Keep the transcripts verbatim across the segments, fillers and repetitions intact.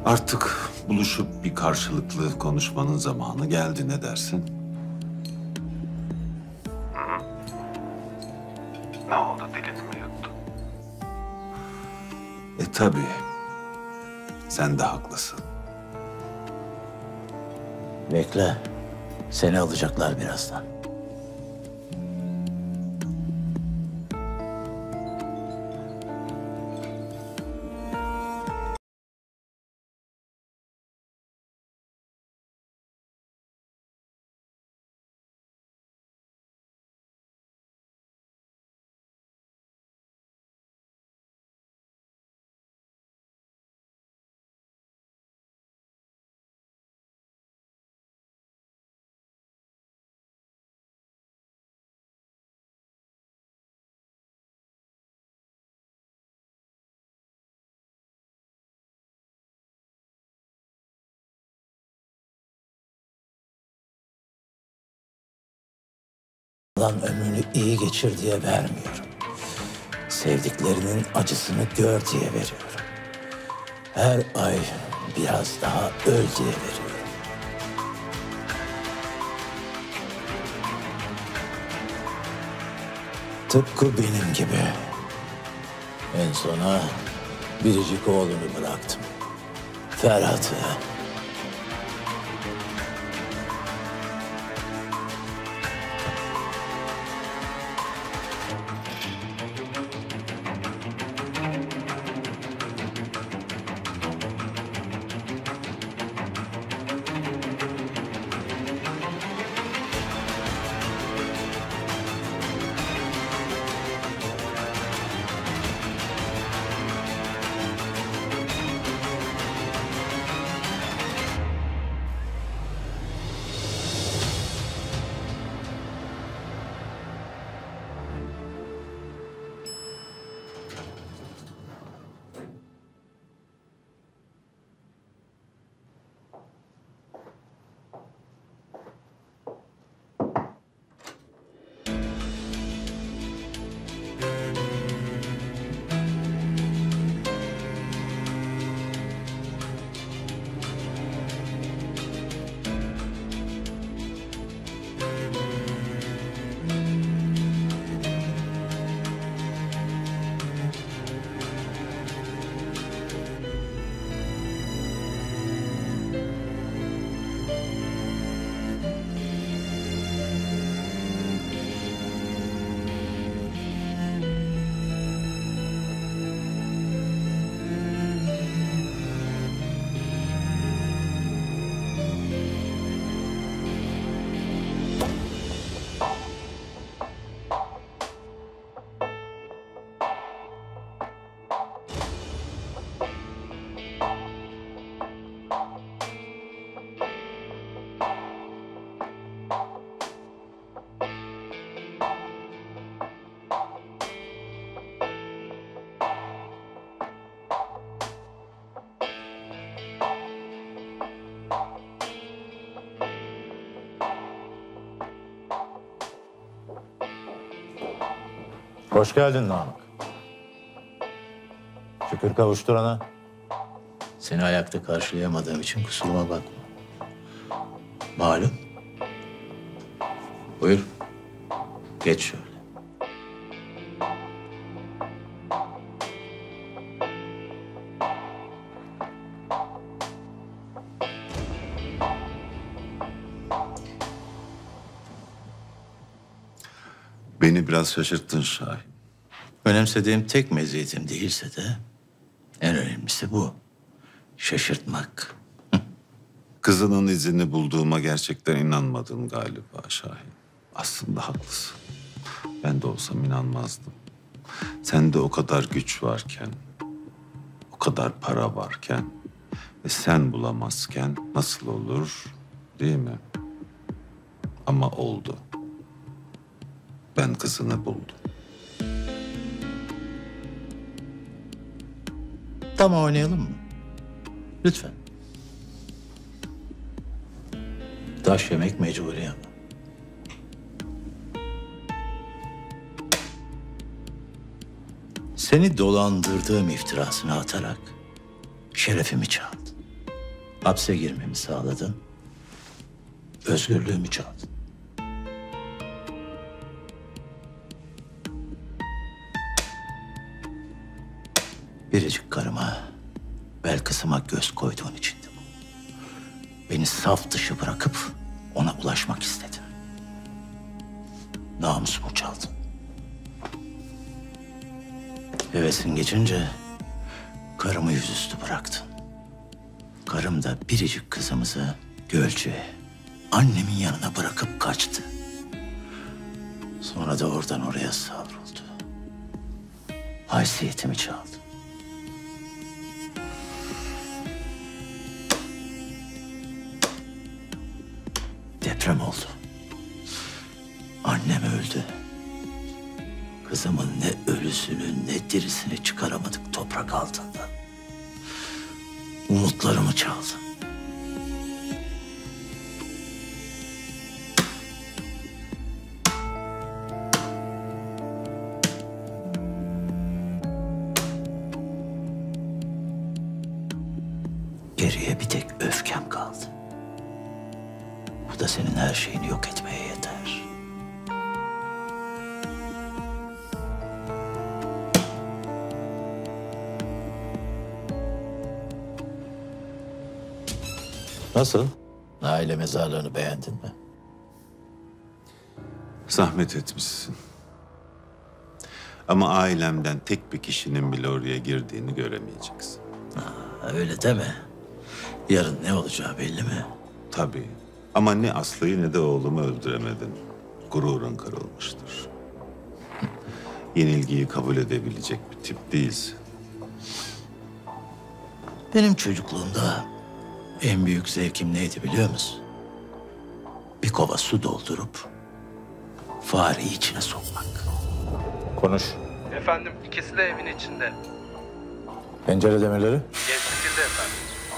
Artık buluşup bir karşılıklı konuşmanın zamanı geldi, ne dersin? Ne oldu, dilini mi yuttun? E tabii. Sen de haklısın. Bekle. Seni alacaklar birazdan. Lan ömrünü iyi geçir diye vermiyorum. Sevdiklerinin acısını gör diye veriyorum. Her ay biraz daha öl diye veriyorum. Tıpkı benim gibi. En sona biricik oğlunu bıraktım. Ferhat'ı. Hoş geldin Namık. Şükür kavuşturana. Seni ayakta karşılayamadığım için kusuruma bakma. Malum. Buyur. Geç şöyle. Beni biraz şaşırttın Şahin. Önemsediğim tek meziyetim değilse de en önemlisi bu. Şaşırtmak. Kızının izini bulduğuma gerçekten inanmadın galiba Şahin. Aslında haklısın. Ben de olsam inanmazdım. Sende o kadar güç varken, o kadar para varken ve sen bulamazken nasıl olur, değil mi? Ama oldu. Ben kızını buldum. Tamam, oynayalım mı? Lütfen. Taş yemek mecburi ama. Seni dolandırdığım iftirasını atarak şerefimi çaldı. Hapse girmemi sağladın. Özgürlüğümü çaldın. Biricik karıma, Belkıs'ıma göz koyduğun içindi bu. Beni saf dışı bırakıp ona ulaşmak istedin. Namusumu çaldın. Hevesin geçince karımı yüzüstü bıraktın. Karım da biricik kızımızı Gölce'ye, annemin yanına bırakıp kaçtı. Sonra da oradan oraya savruldu. Haysiyetimi çaldı. Deprem oldu. Annem öldü. Kızımın ne ölüsünü ne dirisini çıkaramadık toprak altında. Umutlarımı çaldın. Geriye bir tek öfkem kaldı. Bu da senin her şeyini yok etmeye yeter. Nasıl? Aile mezarlığını beğendin mi? Zahmet etmişsin. Ama ailemden tek bir kişinin bile oraya girdiğini göremeyeceksin. Ha, öyle deme. Yarın ne olacağı belli mi? Tabii. Ama ne Aslı'yı ne de oğlumu öldüremedin. Gururun kırılmıştır. Yenilgiyi kabul edebilecek bir tip değilsin. Benim çocukluğumda en büyük zevkim neydi biliyor musun? Bir kova su doldurup fareyi içine sokmak. Konuş. Efendim ikisi de evin içinde. Pencere demirleri? Gevşekildi efendim.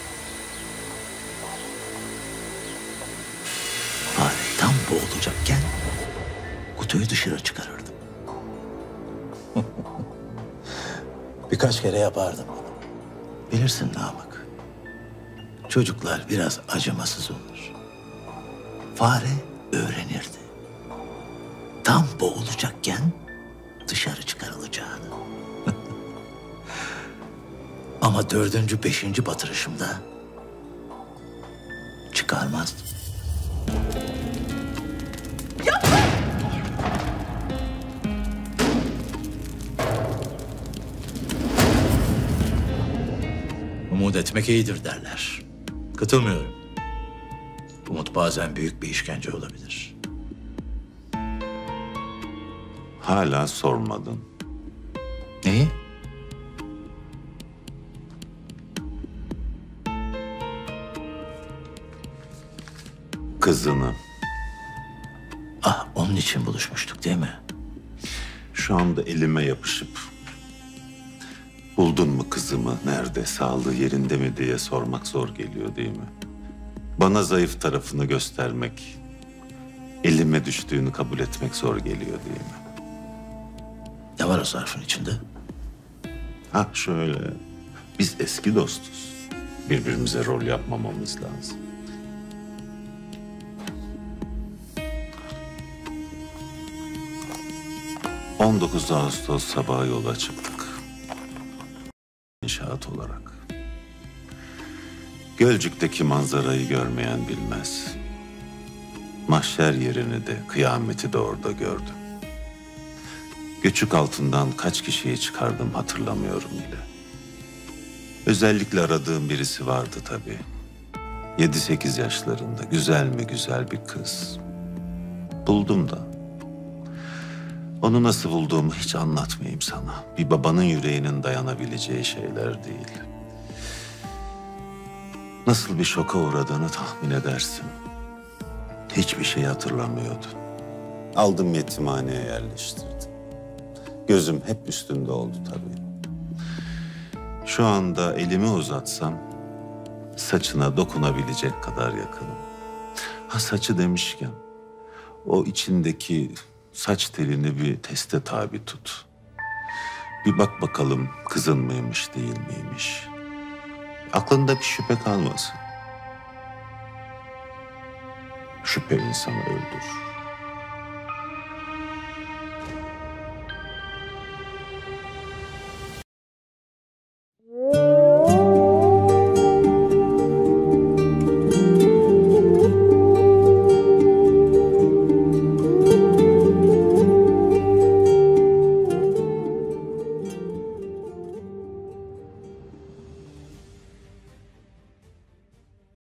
Fare tam boğulacakken kutuyu dışarı çıkarırdım. Birkaç kere yapardım bunu. Bilirsin Namık. Çocuklar biraz acımasız olur. Fare öğrenirdi. Tam boğulacakken dışarı çıkarılacağını. Ama dördüncü, beşinci batırışımda çıkarmazdım. Umut etmek iyidir derler. Katılmıyorum. Umut bazen büyük bir işkence olabilir. Hala sormadın. Neyi? Kızını. Ah, onun için buluşmuştuk değil mi? Şu anda elime yapışıp buldun mu kızımı, nerede, sağlığı yerinde mi diye sormak zor geliyor değil mi? Bana zayıf tarafını göstermek, elime düştüğünü kabul etmek zor geliyor değil mi? Ne var o zarfın içinde? Ha şöyle, biz eski dostuz. Birbirimize rol yapmamamız lazım. on dokuz Ağustos sabahı yola çıktık. İnşaat olarak. Gölcük'teki manzarayı görmeyen bilmez. Mahşer yerini de, kıyameti de orada gördüm. Göçük altından kaç kişiyi çıkardım hatırlamıyorum bile. Özellikle aradığım birisi vardı tabii. Yedi sekiz yaşlarında, güzel mi güzel bir kız. Buldum da. Onu nasıl bulduğumu hiç anlatmayayım sana. Bir babanın yüreğinin dayanabileceği şeyler değil. Nasıl bir şoka uğradığını tahmin edersin. Hiçbir şey hatırlamıyordu. Aldım yetimhaneye yerleştirdim. Gözüm hep üstünde oldu tabii. Şu anda elimi uzatsam saçına dokunabilecek kadar yakınım. Ha saçı demişken o içindeki saç telini bir teste tabi tut. Bir bak bakalım kızın mıymış değil miymiş. Aklında bir şüphe kalmasın. Şüphe insanı öldürür.